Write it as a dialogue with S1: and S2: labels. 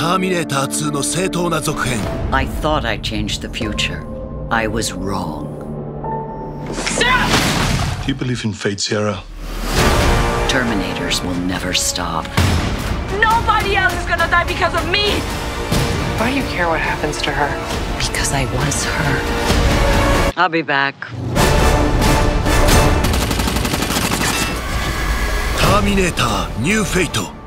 S1: ターミネーター2の正当な続編。
S2: I thought I changed the future. I was wrong.
S3: Do you believe in fate, Sierra?
S2: Terminators will never stop.
S4: Nobody else is gonna die because of me!
S5: Why do you care what happens to her?
S2: Because I was her. I'll be back.
S1: ターミネーターニューフェイト